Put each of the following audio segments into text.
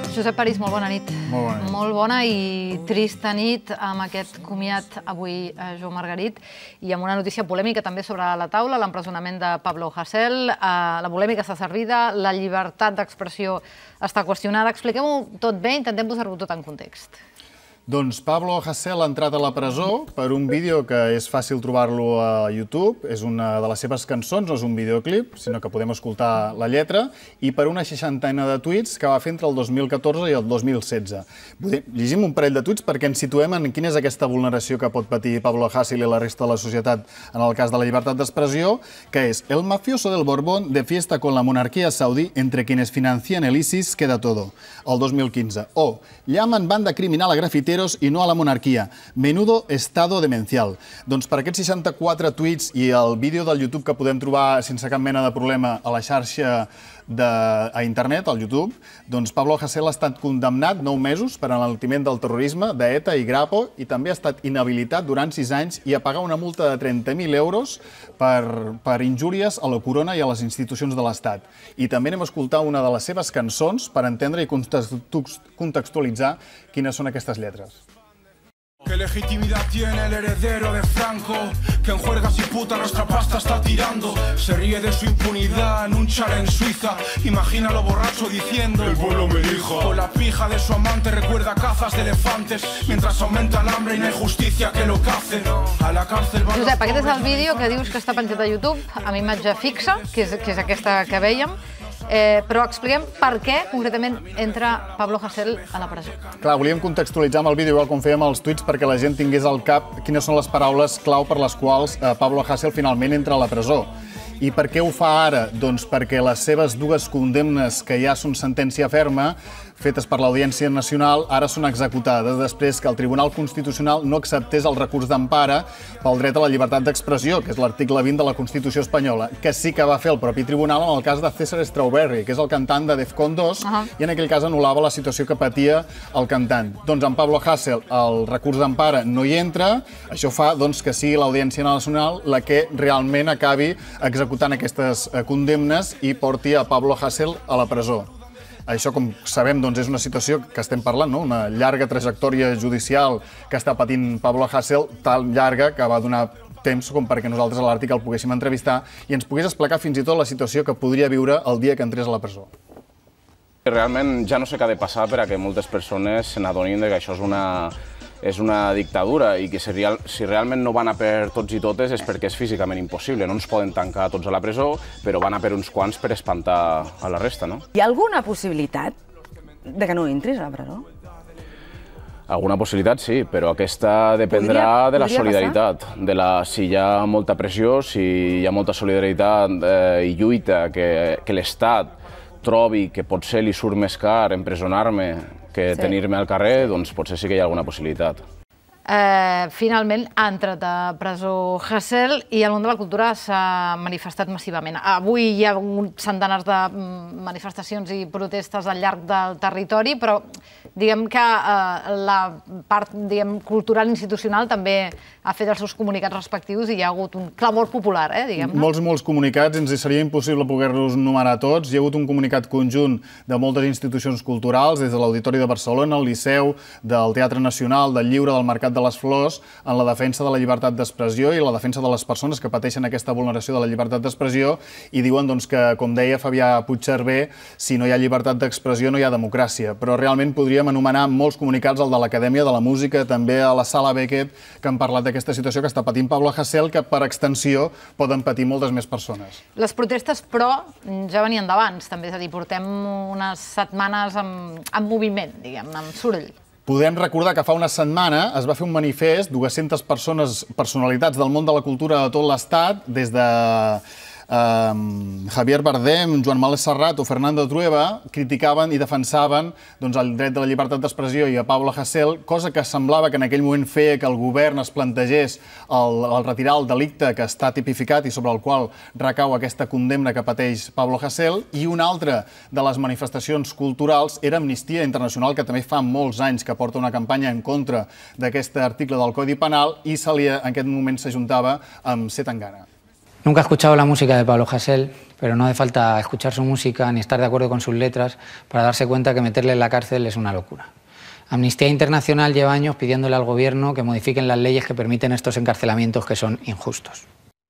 Josep París, molt bona nit. Molt bona nit. Molt bona i trista nit amb aquest comiat avui a Joan Margarit i amb una notícia polèmica també sobre la taula, l'empresonament de Pablo Hasél. La polèmica està servida, la llibertat d'expressió està qüestionada. Expliquem-ho tot bé, intentem posar-ho tot en context. Doncs Pablo Hasél ha entrat a la presó per un vídeo que és fàcil trobar-lo a YouTube. És una de les seves cançons, no és un videoclip, sinó que podem escoltar la lletra, i per una 60ena de tuits que va fer entre el 2014 i el 2016. Llegim un parell de tuits perquè ens situem en quina és aquesta vulneració que pot patir Pablo Hasél i la resta de la societat en el cas de la llibertat d'expressió, que és: el mafioso del Borbón de fiesta con la monarquía saudí, entre quienes financian el ISIS queda todo. El 2015. O llaman banda criminal a grafiteros i no a la monarquia. Menudo estado demencial. Doncs per aquests 64 tuits i el vídeo del YouTube que podem trobar sense cap mena de problema a la xarxa a internet, al YouTube, doncs Pablo Hasél ha estat condemnat 9 mesos per enaltiment del terrorisme d'ETA i Grapo i també ha estat inhabilitat durant 6 anys i a pagar una multa de 30.000 euros per injúries a la corona i a les institucions de l'Estat. I també anem a escoltar una de les seves cançons per entendre i contextualitzar quines són aquestes lletres. ¿Qué legitimidad tiene el heredero de Franco? Que en juergas y puta nuestra pasta está tirando. Se ríe de su impunidad en un chalet en Suiza. Imagínalo borracho diciendo: el pueblo me dijo. Con la pija de su amante recuerda cazas de elefantes. Mientras aumenta el hambre y no hay justicia que lo cace. A la cárcel van. Josep, aquest és el vídeo que dius que està penjat a YouTube, amb imatge fixa, que és aquesta que vèiem. Però expliquem per què, concretament, entra Pablo Hasél a la presó. Clar, volíem contextualitzar amb el vídeo, igual com fèiem els tuits, perquè la gent tingués al cap quines són les paraules clau per les quals Pablo Hasél finalment entra a la presó. I per què ho fa ara? Doncs perquè les seves dues condemnes, que ja són sentència ferma, fetes per l'Audiència Nacional, ara són executades després que el Tribunal Constitucional no acceptés el recurs d'empara pel dret a la llibertat d'expressió, que és l'article 20 de la Constitució espanyola, que sí que va fer el propi tribunal en el cas de César Strawberry, que és el cantant de Defcon 2, i en aquell cas anul·lava la situació que patia el cantant. Doncs en Pablo Hasél el recurs d'empara no hi entra, això fa que sigui l'Audiència Nacional la que realment acabi executant aquestes condemnes i porti a Pablo Hasél a la presó. Això, com sabem, és una situació que estem parlant, una llarga trajectòria judicial que està patint Pablo Hasél, tan llarga que va donar temps com perquè nosaltres a l'Àrtic el poguéssim entrevistar i ens pogués explicar fins i tot la situació que podria viure el dia que entrés a la presó. Realment ja no sé què ha de passar per a que moltes persones se n'adonin que això és una dictadura i que si realment no van a per tots i totes és perquè és físicament impossible. No ens poden tancar tots a la presó, però van a per uns quants per espantar a la resta, no? Hi ha alguna possibilitat de que no entris a la presó? Alguna possibilitat, sí, però aquesta dependrà de la solidaritat. Si hi ha molta pressió, si hi ha molta solidaritat i lluita, que l'Estat trobi que potser li surt més car empresonar-me que tenir-me al carrer, doncs potser sí que hi ha alguna possibilitat. Finalment ha entrat a presó Hasél i el món de la cultura s'ha manifestat massivament. Avui hi ha centenars de manifestacions i protestes al llarg del territori, però diguem que la part cultural institucional també ha fet els seus comunicats respectius i hi ha hagut un clamor popular, diguem-ne. Molts comunicats, ens seria impossible poder-los numerar tots. Hi ha hagut un comunicat conjunt de moltes institucions culturals, des de l'Auditori de Barcelona, el Liceu, del Teatre Nacional, del Lliure, del Mercat de les Flors, en la defensa de la llibertat d'expressió i la defensa de les persones que pateixen aquesta vulneració de la llibertat d'expressió i diuen que, com deia Fabià Puigcerver, si no hi ha llibertat d'expressió no hi ha democràcia. Però realment podríem anomenar molts comunicats, el de l'Acadèmia de la Música, també a la Sala Beckett, que han parlat d'aquesta situació que està patint Pablo Hasél, que per extensió poden patir moltes més persones. Les protestes, però, ja venien d'abans, també, és a dir, portem unes setmanes en moviment, diguem-ne, amb soroll. Podem recordar que fa una setmana es va fer un manifest, 200 personalitats del món de la cultura de tot l'Estat, des de Javier Bardem, Joan Manuel Serrat o Fernando Trueba, criticaven i defensaven el dret de la llibertat d'expressió i a Pablo Hasél, cosa que semblava que en aquell moment feia que el govern es plantegés el retirar el delicte que està tipificat i sobre el qual recau aquesta condemna que pateix Pablo Hasél. I una altra de les manifestacions culturals era Amnistia Internacional, que també fa molts anys que porta una campanya en contra d'aquest article del Codi Penal i en aquest moment s'ajuntava amb C. Tangana. Nunca he escuchado la música de Pablo Hasél, pero no hace falta escuchar su música ni estar de acuerdo con sus letras para darse cuenta que meterle en la cárcel es una locura. Amnistía Internacional lleva años pidiéndole al gobierno que modifiquen las leyes que permiten estos encarcelamientos que son injustos.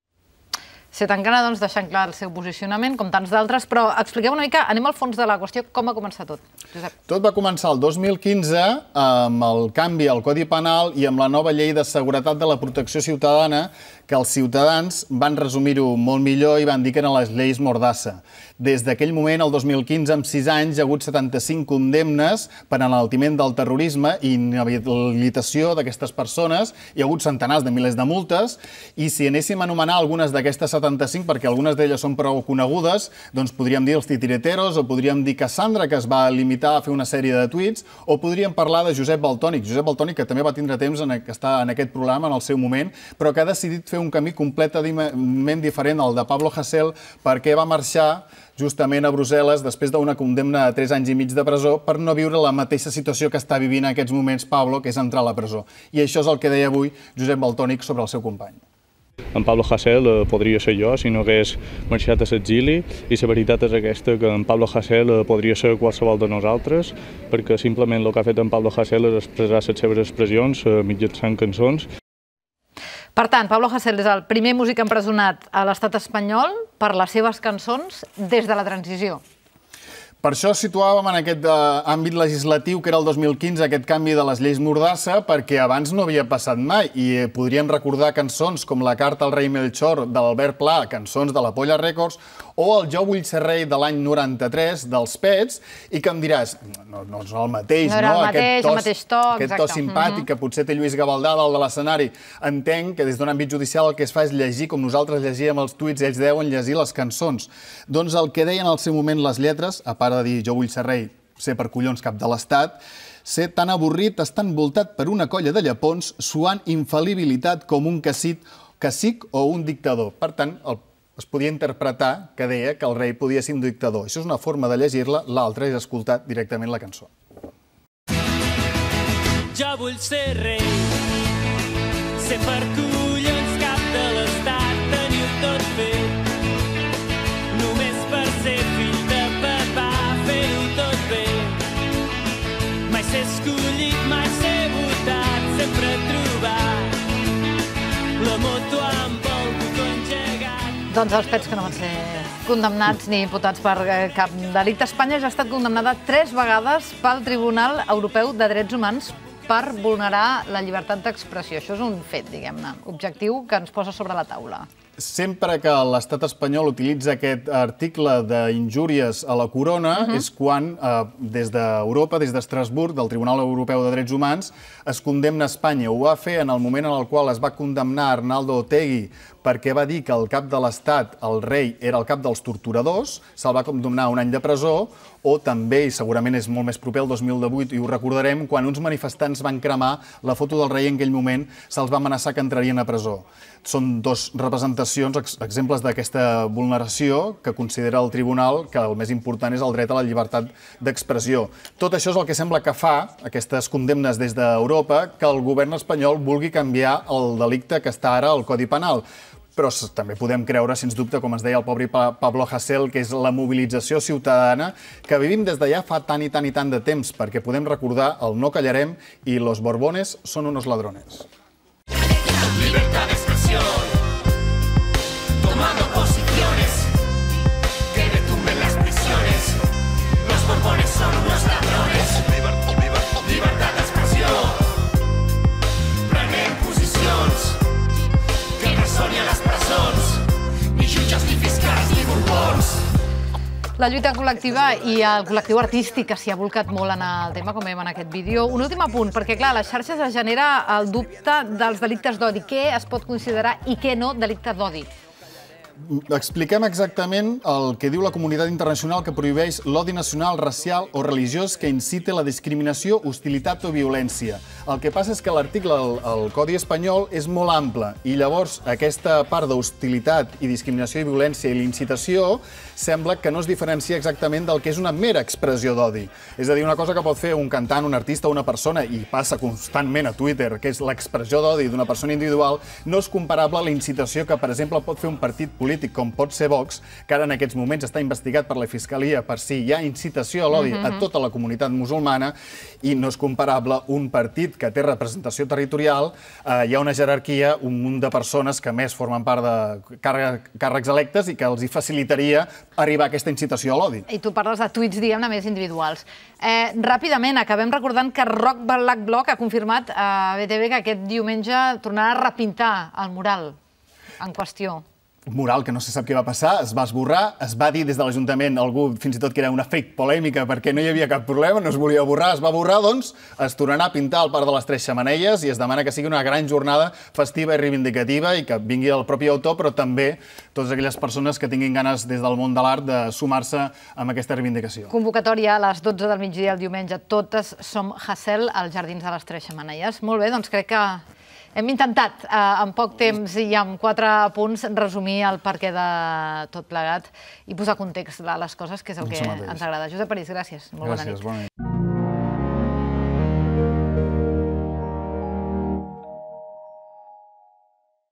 Encara doncs, deixant clar el seu posicionament, com tants d'altres, però expliqueu una mica, anem al fons de la qüestió, com va començar tot, Josep? Tot va començar el 2015 amb el canvi al Codi Penal i amb la nova llei de seguretat de la protecció ciutadana, que els ciutadans van resumir-ho molt millor i van dir que eren les lleis Mordassa. Des d'aquell moment, el 2015, amb 6 anys, hi ha hagut 75 condemnes per enaltiment del terrorisme i inhabilitació d'aquestes persones. Hi ha hagut centenars de milers de multes i si anéssim a anomenar algunes d'aquestes 75, perquè algunes d'elles són prou conegudes, doncs podríem dir els titireteros o podríem dir Cassandra, que es va limitar a fer una sèrie de tuits, o podríem parlar de Josep Valtònyc. Josep Valtònyc, que també va tindre temps d'estar en aquest programa en el seu moment, però que ha decidit fer un camí completament diferent al de Pablo Hasél perquè va marxar justament a Brussel·les després d'una condemna a 3 anys i mig de presó per no viure la mateixa situació que està vivint en aquests moments Pablo, que és entrar a la presó. I això és el que deia avui Josep Valtònyc sobre el seu company. En Pablo Hasél podria ser jo si no hagués marxat a l'exili i la veritat és aquesta, que en Pablo Hasél podria ser qualsevol de nosaltres perquè simplement el que ha fet en Pablo Hasél és expressar les seves expressions mitjançant cançons. Per tant, Pablo Hasél és el primer músic empresonat a l'estat espanyol per les seves cançons des de la transició. Per això situàvem en aquest àmbit legislatiu, que era el 2015, aquest canvi de les lleis Mordassa, perquè abans no havia passat mai. I podríem recordar cançons com La carta al rei Melchor d'Albert Pla, cançons de la Polla Records, o el Jo vull ser rei de l'any 93 dels Pets, i que em diràs, no és el mateix, no? No era el mateix to, aquest to simpàtic que potser té Lluís Gavaldà dalt de l'escenari. Entenc que des d'un àmbit judicial el que es fa és llegir, com nosaltres llegíem els tuits, ells deuen llegir les cançons. Doncs el que deien al seu moment les lletres, a part de dir jo vull ser rei, ser per collons cap de l'Estat, ser tan avorrit, estar envoltat per una colla de llepons, suant infal·libilitat com un cacic o un dictador. Per tant, es podia interpretar que deia que el rei podia ser un dictador. Això és una forma de llegir-la, l'altra és escoltar directament la cançó. Jo vull ser rei, ser per collons cap de l'Estat, tenir tot fet, només per ser fill de papà, fer-ho tot bé. Mai ser escollit, mai ser votat, sempre trobar la moto amb el botó engegat. Doncs els Pets, que no van ser condemnats ni imputats per cap delicte. Espanya ja ha estat condemnada 3 vegades pel Tribunal Europeu de Drets Humans per vulnerar la llibertat d'expressió. Això és un fet, diguem-ne, objectiu que ens posa sobre la taula. Sempre que l'estat espanyol utilitza aquest article d'injúries a la corona és quan des d'Europa, des d'Estrasburg, del Tribunal Europeu de Drets Humans, es condemna Espanya. Ho va fer en el moment en el qual es va condemnar Arnaldo Otegi perquè va dir que el cap de l'Estat, el rei, era el cap dels torturadors, se'l va condemnar a 1 any de presó, o també, i segurament és molt més proper al 2018, i ho recordarem, quan uns manifestants van cremar la foto del rei en aquell moment, se'ls va amenaçar que entrarien a presó. Són 2 representacions, exemples d'aquesta vulneració que considera el tribunal que el més important és el dret a la llibertat d'expressió. Tot això és el que sembla que fa, aquestes condemnes des d'Europa, que el govern espanyol vulgui canviar el delicte que està ara al Codi Penal. Però també podem creure, sens dubte, com ens deia el pobre Pablo Hasél, que és la mobilització ciutadana que vivim des de ja fa tant i tant i tant de temps, perquè podem recordar el No callarem i Los Borbones son unos ladrones. Libertad de expresión, tomando posiciones, que retumben las prisiones. Los Borbones son unos ladrones. Libertad de expresión, prenen posicions, que no són ni a les presons, ni jutges, ni fiscals, ni borbons. La lluita col·lectiva i el col·lectiu artístic que s'hi ha volcat molt en el tema, com veiem en aquest vídeo. Un últim apunt, perquè clar, a les xarxes es genera el dubte dels delictes d'odi. Què es pot considerar i què no delicte d'odi? Expliquem exactament el que diu la comunitat internacional que prohibeix l'odi nacional, racial o religiós que incite la discriminació, hostilitat o violència. El que passa és que l'article al Codi espanyol és molt ample i llavors aquesta part d'hostilitat i discriminació i violència i l'incitació sembla que no es diferencia exactament del que és una mera expressió d'odi. És a dir, una cosa que pot fer un cantant, un artista o una persona, i passa constantment a Twitter, que és l'expressió d'odi d'una persona individual, no és comparable a la incitació que, per exemple, pot fer un partit polític com pot ser Vox, que ara en aquests moments està investigat per la Fiscalia per si hi ha incitació a l'odi a tota la comunitat musulmana, i no és comparable un partit que té representació territorial, hi ha una jerarquia, un munt de persones que més formen part de càrrecs electes i que els hi facilitaria arribar a aquesta incitació a l'odi. I tu parles de tuits, diguem-ne, més individuals. Ràpidament, acabem recordant que Rock Black Bloc ha confirmat a BTV que aquest diumenge tornarà a repintar el mural en qüestió. Un mural que no se sap què va passar, es va esborrar, es va dir des de l'Ajuntament, algú fins i tot que era una fake polèmica perquè no hi havia cap problema, no es volia borrar, es va borrar, doncs es tornarà a pintar al Parc de les Tres Xemeneies i es demana que sigui una gran jornada festiva i reivindicativa i que vingui el propi autor, però també totes aquelles persones que tinguin ganes des del món de l'art de sumar-se amb aquesta reivindicació. Convocatòria a les 12 del migdia el diumenge. Totes som Hassel als Jardins de les Tres Xemeneies. Molt bé, doncs crec que hem intentat, en poc temps i amb 4 punts, resumir el perquè de tot plegat i posar context a les coses, que és el que ens agrada. Josep París, gràcies. Molt bona nit.